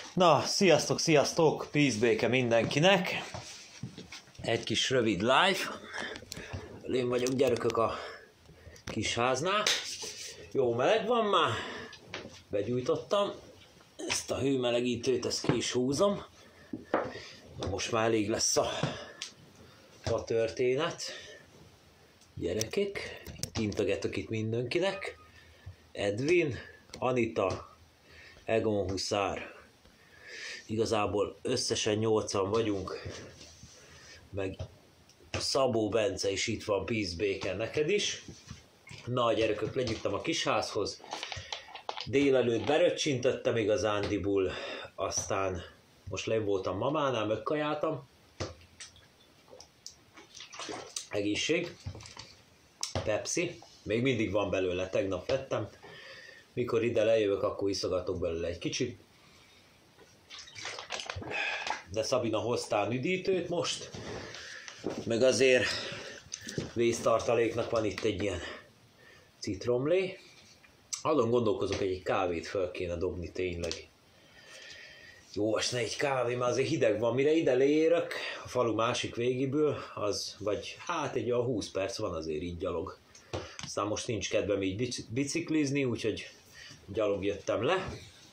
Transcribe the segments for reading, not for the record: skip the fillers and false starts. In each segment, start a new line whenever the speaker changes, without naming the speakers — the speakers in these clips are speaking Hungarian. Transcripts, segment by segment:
Na, sziasztok, sziasztok! Peace mindenkinek! Egy kis rövid live. Én vagyok, gyerekök, a kis háznál. Jó meleg van már. Begyújtottam. Ezt a hőmelegítőt, ezt ki is húzom. Most már elég lesz a történet. Gyerekek, integetek itt mindenkinek. Edwin, Anita, Egon Huszár. Igazából összesen 8-an vagyunk, meg Szabó Bence is itt van, Peace neked is. Na gyerekök, legyűjtem a kisházhoz. Délelőtt beröccsintettem igazándiból, aztán most lenn voltam mamánál, megkajáltam. Egészség. Pepsi. Még mindig van belőle, tegnap vettem. Mikor ide lejövök, akkor iszogatok belőle egy kicsit. De Szabina hoztál üdítőt most, meg azért vésztartaléknak van itt egy ilyen citromlé. Azon gondolkozok, hogy egy kávét fel kéne dobni tényleg. Jó esne egy kávé, mert azért hideg van, mire ide leérök a falu másik végéből, az vagy hát egy olyan 20 perc van azért így gyalog. Aztán most nincs kedvem így biciklizni, úgyhogy gyalog jöttem le.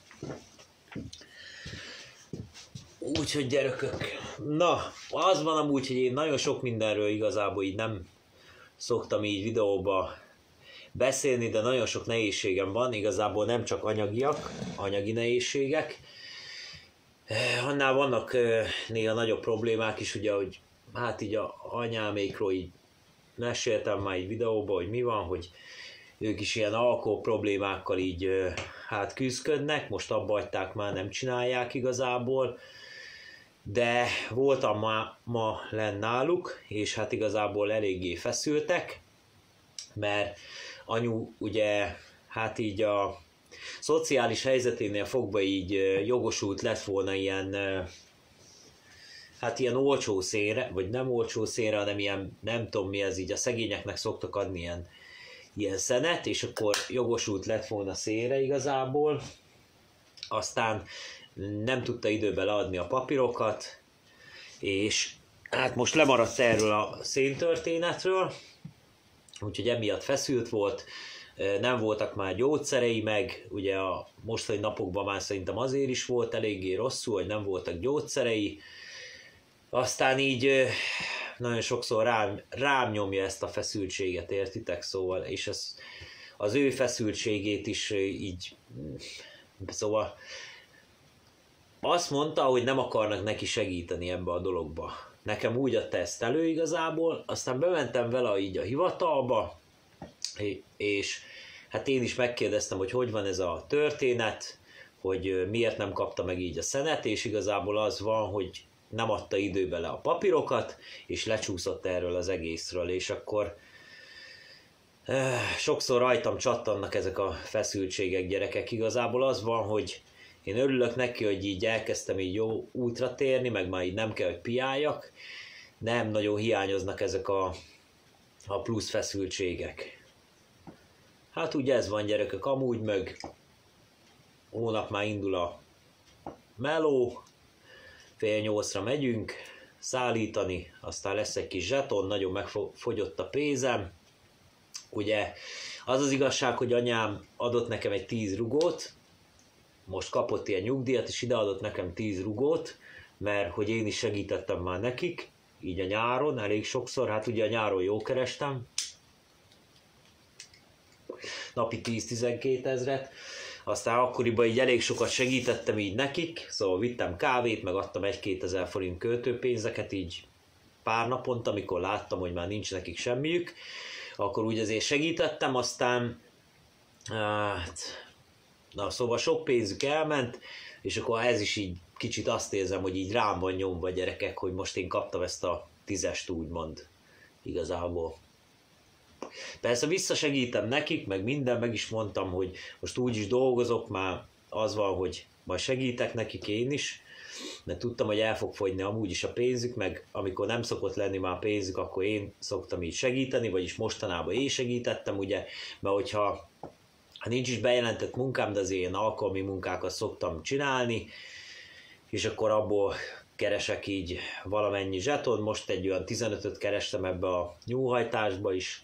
Úgyhogy gyerekök, na, az van amúgy, hogy én nagyon sok mindenről igazából így nem szoktam így videóba beszélni, de nagyon sok nehézségem van, igazából nem csak anyagi nehézségek, annál vannak néha nagyobb problémák is, ugye, hogy hát így a anyámékról így meséltem már egy videóban, hogy mi van, hogy ők is ilyen alkohol problémákkal így hát küzdködnek, most abba hagyták, már nem csinálják igazából, de voltam ma lenn náluk, és hát igazából eléggé feszültek, mert anyu ugye hát így a szociális helyzeténél fogva így jogosult lett volna ilyen, hát ilyen olcsó szénre, vagy nem olcsó szénre, hanem ilyen, nem tudom mi ez, így a szegényeknek szoktak adni ilyen szenet, és akkor jogosult lett volna szénre igazából, aztán nem tudta időben leadni a papírokat, és hát most lemaradt erről a széntörténetről, úgyhogy emiatt feszült volt, nem voltak már gyógyszerei meg, ugye a mostani napokban már szerintem azért is volt eléggé rosszul, hogy nem voltak gyógyszerei, aztán így nagyon sokszor rám nyomja ezt a feszültséget, értitek, szóval, és az ő feszültségét is így, szóval azt mondta, hogy nem akarnak neki segíteni ebbe a dologba. Nekem úgy adta ezt elő igazából, aztán bementem vele így a hivatalba, és hát én is megkérdeztem, hogy van ez a történet, hogy miért nem kapta meg így a szenet, és igazából az van, hogy nem adta időbe le a papírokat, és lecsúszott erről az egészről, és akkor sokszor rajtam csattannak ezek a feszültségek, gyerekek. Igazából az van, hogy én örülök neki, hogy így elkezdtem így jó útra térni, meg már így nem kell, hogy piáljak. Nem nagyon hiányoznak ezek a plusz feszültségek. Hát úgy ez van, gyerekek, amúgy meg hónap már indul a meló, 7:30 megyünk szállítani, aztán lesz egy kis zseton, nagyon megfogyott a pénzem. Ugye az az igazság, hogy anyám adott nekem egy 10 rugót, most kapott ilyen nyugdíjat, és ideadott nekem 10 rugót, mert hogy én is segítettem már nekik, így a nyáron, elég sokszor, hát ugye a nyáron jó kerestem, napi 10-12 ezret, aztán akkoriban így elég sokat segítettem így nekik, szóval vittem kávét, meg adtam 1-2 ezer forint költőpénzeket így pár naponta, amikor láttam, hogy már nincs nekik semmiük, akkor úgy azért segítettem, aztán hát, na szóval sok pénzük elment, és akkor ez is így kicsit azt érzem, hogy így rám van nyomva, gyerekek, hogy most én kaptam ezt a 10-est úgymond igazából. Persze visszasegítem nekik, meg minden, meg is mondtam, hogy most úgy is dolgozok, már az van, hogy majd segítek nekik én is, mert tudtam, hogy el fog fogyni amúgy is a pénzük, meg amikor nem szokott lenni már pénzük, akkor én szoktam így segíteni, vagyis mostanában én segítettem, ugye, mert hogyha nincs is bejelentett munkám, de azért ilyen alkalmi munkákat szoktam csinálni, és akkor abból keresek így valamennyi zseton, most egy olyan 15-öt kerestem ebbe a nyúlhajtásba is.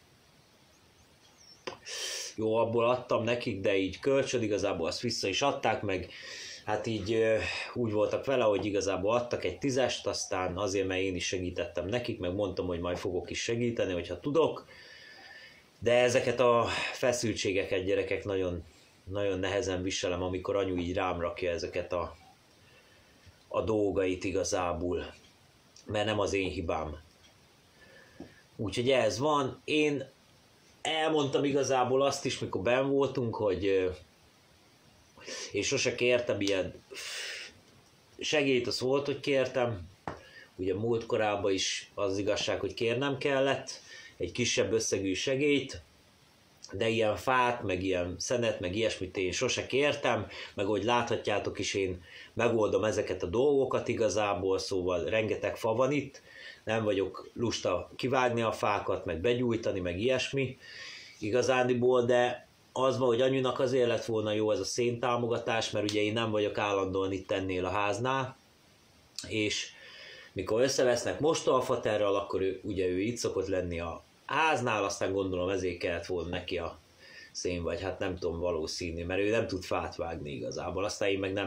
Jó, abból adtam nekik, de így kölcsön, igazából azt vissza is adták, meg hát így úgy voltak vele, hogy igazából adtak egy 10-est, aztán azért, mert én is segítettem nekik, meg mondtam, hogy majd fogok is segíteni, hogyha tudok. De ezeket a feszültségeket, gyerekek, nagyon, nagyon nehezen viselem, amikor anyu így rám rakja ezeket a dolgait igazából, mert nem az én hibám. Úgyhogy ez van. Én elmondtam igazából azt is, mikor benn voltunk, hogy és sose kértem ilyen segélyt, az volt, hogy kértem. Ugye múlt korában is az igazság, hogy kérnem kellett egy kisebb összegű segélyt, de ilyen fát, meg ilyen szenet, meg ilyesmit én sose kértem, meg ahogy láthatjátok is, én megoldom ezeket a dolgokat igazából, szóval rengeteg fa van itt, nem vagyok lusta kivágni a fákat, meg begyújtani, meg ilyesmi igazándiból, de az van, hogy anyunak azért lett volna jó ez a széntámogatás, mert ugye én nem vagyok állandóan itt ennél a háznál, és mikor összevesznek mostohafaterral, akkor ő itt szokott lenni a háznál, aztán gondolom ezért kellett volna neki a szén, vagy hát nem tudom, valószínű, mert ő nem tud fát vágni igazából, aztán én meg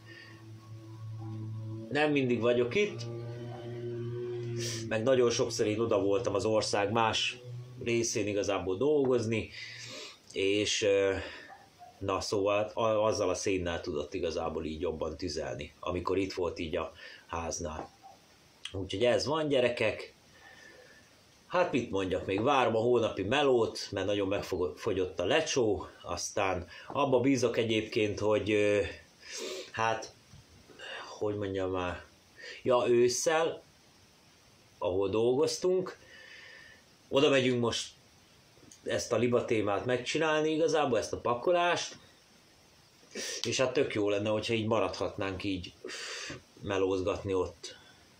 nem mindig vagyok itt, meg nagyon sokszor én oda voltam az ország más részén igazából dolgozni, és na szóval azzal a szénnel tudott igazából így jobban tüzelni, amikor itt volt így a háznál. Úgyhogy ez van, gyerekek. Hát mit mondjak, még várom a holnapi melót, mert nagyon megfogyott a lecsó, aztán abba bízok egyébként, hogy hát, hogy mondjam már, ja, ősszel, ahol dolgoztunk, oda megyünk most ezt a liba témát megcsinálni igazából, ezt a pakolást, és hát tök jó lenne, hogyha így maradhatnánk így melózgatni ott.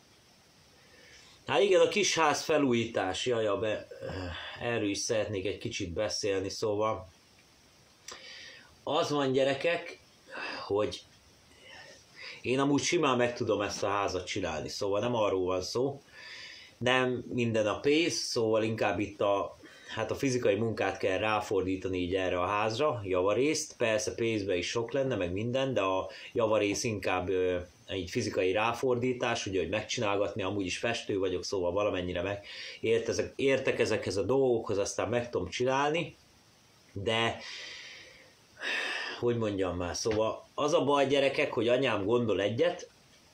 Hát igen, a kis ház felújítás, erről is szeretnék egy kicsit beszélni, szóval az van, gyerekek, hogy én amúgy simán meg tudom ezt a házat csinálni, szóval nem arról van szó, nem minden a pénz, szóval inkább itt a fizikai munkát kell ráfordítani így erre a házra, javarészt, persze pénzbe is sok lenne, meg minden, de a javarész inkább egy fizikai ráfordítás, ugye, hogy megcsinálgatni, amúgy is festő vagyok, szóval valamennyire értek ezekhez a dolgokhoz, aztán meg tudom csinálni, de hogy mondjam már, szóval az a baj, gyerekek, hogy anyám gondol egyet,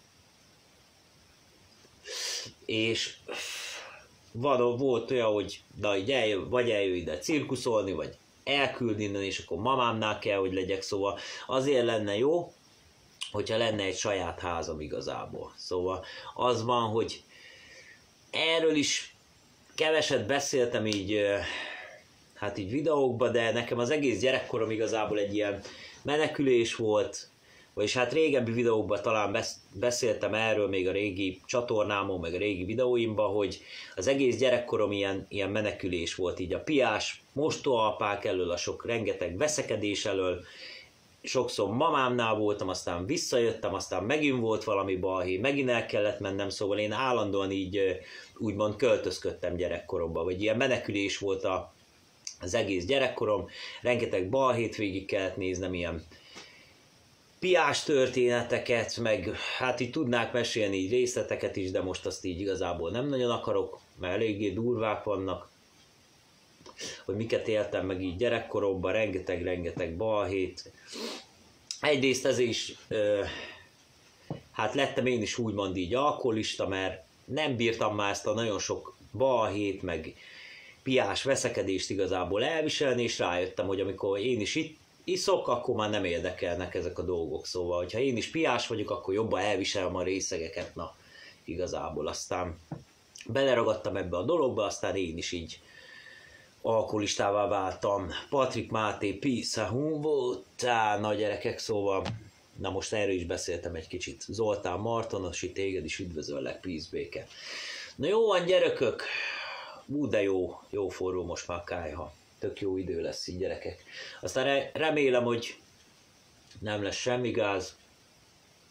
és volt olyan, hogy na, így vagy eljön ide cirkuszolni, vagy elküld innen, és akkor mamámnál kell, hogy legyek, szóval azért lenne jó, hogyha lenne egy saját házam igazából. Szóval az van, hogy erről is keveset beszéltem így, hát így videókban, de nekem az egész gyerekkorom igazából egy ilyen menekülés volt, vagyis hát régebbi videókban talán beszéltem erről még a régi csatornámon, meg a régi videóimban, hogy az egész gyerekkorom ilyen menekülés volt, így a piás mostohaapák elől, a sok rengeteg veszekedés elől, sokszor mamámnál voltam, aztán visszajöttem, aztán megint volt valami balhé, megint el kellett mennem, szóval én állandóan így úgymond költözködtem gyerekkoromban, vagy ilyen menekülés volt az egész gyerekkorom, rengeteg balhét végig kellett néznem, ilyen piás történeteket, meg hát így tudnák mesélni így részleteket is, de most azt így igazából nem nagyon akarok, mert eléggé durvák vannak, hogy miket éltem meg így gyerekkoromban, rengeteg balhét. Egyrészt ez is, hát lettem én is úgymond így alkoholista, mert nem bírtam már ezt a nagyon sok balhét, meg piás veszekedést igazából elviselni, és rájöttem, hogy amikor én is itt iszok, akkor már nem érdekelnek ezek a dolgok. Szóval, hogyha én is piás vagyok, akkor jobban elviselem a részegeket, na igazából. Aztán beleragadtam ebbe a dologba, aztán én is így alkoholistává váltam. Patrik Máté, peace, voltál, na gyerekek, szóval, na most erről is beszéltem egy kicsit. Zoltán Martonosi, téged is üdvözöllek, peace, béke. Na jó van, gyerekök, de jó forró most már kályha. Tök jó idő lesz így, gyerekek. Aztán remélem, hogy nem lesz semmi gáz.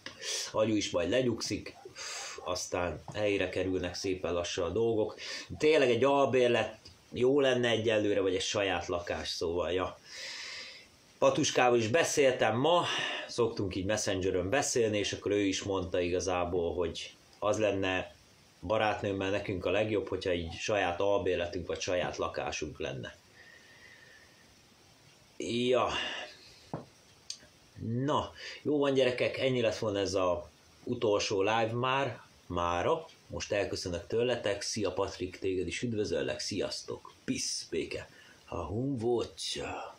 Anyu is majd lenyugszik, aztán helyre kerülnek szépen lassan a dolgok. Tényleg egy albérlet jó lenne egyelőre, vagy egy saját lakás, szóval, ja. Patuskával is beszéltem ma, szoktunk így Messengeren beszélni, és akkor ő is mondta igazából, hogy az lenne barátnőmmel nekünk a legjobb, hogyha így saját albérletünk, vagy saját lakásunk lenne. Ja. Na, jó van gyerekek, ennyi lett volna ez a utolsó live mára. Most elköszönök tőletek, szia Patrik, téged is üdvözöllek, sziasztok, pisz, béke, ha hun volt.